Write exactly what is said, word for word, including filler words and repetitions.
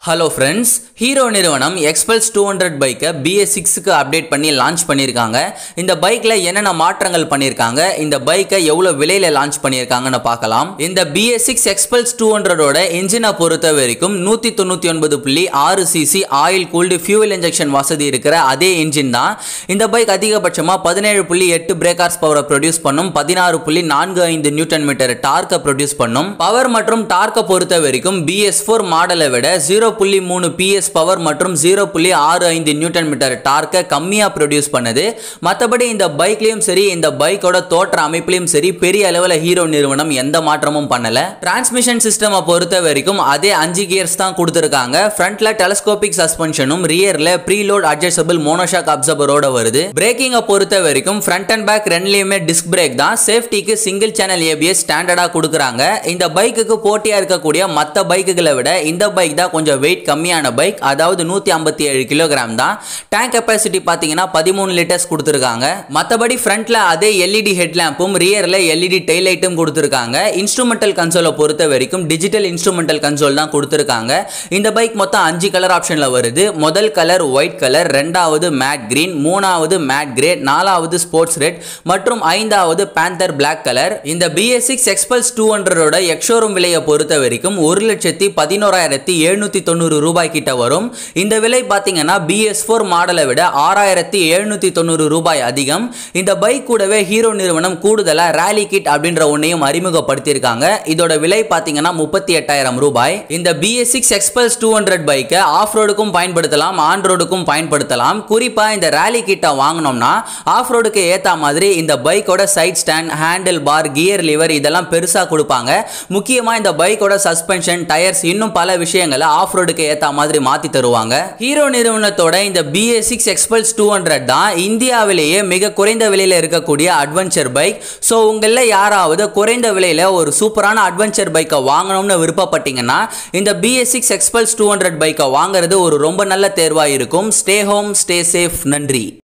Hello friends, Hero நிறுவனம் XPulse two hundred பைக்கை B S சிக்ஸுக்கு அப்டேட் பண்ணி லான்ச் பண்ணியிருக்காங்க. இந்த பைக்கில் என்னென்ன மாற்றங்கள் பண்ணியிருக்காங்க, இந்த பைக்கை எவ்வளோ விலையில் லான்ச் பண்ணியிருக்காங்கன்னு பார்க்கலாம். இந்த B S six XPulse two ஹண்ட்ரடோட இன்ஜினை பொறுத்த வரைக்கும் நூற்றி தொண்ணூற்றி ஒன்பது புள்ளி ஆறு CC oil cooled fuel injection வசதி இருக்கிற அதே இன்ஜின் தான். இந்த பைக் அதிகபட்சமாக பதினேழு புள்ளி எட்டு பிரேக் ஹார்ஸ் பவரை ப்ரொடியூஸ் பண்ணும், பதினாறு புள்ளி நான்கு ஐந்து நியூட்டன் மீட்டர் டார்க்கை ப்ரொடியூஸ் பண்ணும். பவர் மற்றும் டார்க்கை பொறுத்த வரைக்கும் பி எஸ் ஃபோர் மாடலை விட ஜீரோ புள்ளி மூணு பிஎஸ் பவர் மற்றும் ஜீரோ புள்ளி ஆறு ஐந்து நியூட்டன் மீட்டர் டார்க்கை கம்மியாக ப்ரொடியூஸ் பண்ணுது. மற்றபடி இந்த பைக்லையும் சரி, இந்த பைக்கோட தோற்ற அமைப்பிலையும் சரி பெரிய அளவில் ஹீரோ நிறுவனம் எந்த மாற்றமும் பண்ணல. டிரான்ஸ்மிஷன் சிஸ்டமை பொறுத்த வரைக்கும் அதே அஞ்சு கியர்ஸ் தான் கொடுத்துருக்காங்க. ஃப்ரண்ட்ல டெலஸ்கோபிக் சஸ்பென்ஷனும் ரியர்ல ப்ரீலோட் அட்ஜஸ்டபிள் மோனோஷாக் அப்சர்வரோட வருது. பிரேக்கிங்கை பொறுத்த வரைக்கும் ஃப்ரண்ட் அண்ட் பேக் ரெண்டுலயுமே டிஸ்க் பிரேக் தான். சேஃப்டிக்கு சிங்கிள் சேனல் ஏபிஎஸ் ஸ்டாண்டர்டா கொடுக்குறாங்க. இந்த பைக்குக்கு போட்டியா இருக்கக்கூடிய மற்ற பைக்குகளை விட இந்த பைக் தான் கொஞ்சம் வெயிட் கம்மியான பைக், அதாவது நூற்றி ஐம்பத்தி ஏழு கிலோகிராம் தான். டேங்க் கெப்பாசிட்டி பார்த்தீங்கன்னா பதிமூணு லிட்டர்ஸ் கொடுத்துருக்காங்க. மற்றபடி ஃப்ரண்ட்ல அதே எல்இடி ஹெட்லாம்பும் ரியர்ல எல்இடி டெயில் லைட்டும் கொடுத்துருக்காங்க. இன்ஸ்ட்ருமெண்டல் கன்சோலை பொறுத்த வரைக்கும் டிஜிட்டல் இன்ஸ்ட்ருமெண்டல் கன்சோல் தான் கொடுத்துருக்காங்க. இந்த பைக் மொத்தம் அஞ்சு கலர் ஆப்ஷன்ல வருது. முதல் கலர் ஒயிட் கலர், ரெண்டாவது மேட் கிரீன், மூணாவது மேட் கிரே, நாலாவது ஸ்போர்ட்ஸ் ரெட் மற்றும் ஐந்தாவது பேந்தர் பிளாக் கலர். இந்த B S six XPulse two ஹண்ட்ரடோட எக்ஷோரூம் விலையை பொறுத்த வரைக்கும் ஒரு லட்சத்தி பதினோராயிரத்தி எழுநூத்தி தொண்ணூறு ரூபாய் கிட்ட வரும். இந்த விலை பாத்தீங்கன்னா பி எஸ் ஃபோர் மாடலை விட ஆறாயிரத்தி எழுநூத்தி தொண்ணூறு ரூபாய் அதிகம். இந்த பைக் கூடவே ஹீரோ நிறுவனம் கூடுதலா ராலி கிட் அப்படின்ற ஒன்னையும் அறிமுகப்படுத்தியிருக்காங்க. இதோட விலை பாத்தீங்கன்னா முப்பத்தி எட்டாயிரம் ரூபாய். இந்த B S six XPulse two hundred பைக்கை ஆஃப் ரோடுக்கும் பயன்படுத்தலாம், ஆன் ரோடுக்கும் பயன்படுத்தலாம். குறிப்பா இந்த ராலி கிட்டை வாங்கினோம்னா ஆஃப் ரோடுக்கு ஏத்த மாதிரி இந்த பைக்கோட side stand, handle bar, gear lever இதெல்லாம் பெருசா கொடுப்பாங்க. முக்கியமா இந்த பைக்கோட சஸ்பென்ஷன், டயர்ஸ் இன்னும் பல விஷயங்களை ஆஃப் ரோடுக்கு ஏத்த மாதிரி மாத்தி தருவாங்க. ஹீரோ நிறுவனத்தோட இந்த B S six XPulse two hundred தான் இந்தியாவிலேயே மிக குறைந்த விலையில இருக்கக்கூடிய அட்வென்ச்சர் பைக். ஸோ உங்கள யாராவது குறைந்த விலையில ஒரு சூப்பரான அட்வென்ச்சர் பைக்கை வாங்கணும்னு விருப்பப்பட்டீங்கன்னா இந்த B S six XPulse two hundred பைக்கை வாங்குறது ஒரு ரொம்ப நல்ல தேர்வா இருக்கும். Stay home, stay safe. நன்றி.